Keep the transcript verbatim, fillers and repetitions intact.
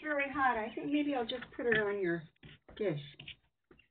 very hot. I think maybe I'll just put it on your dish.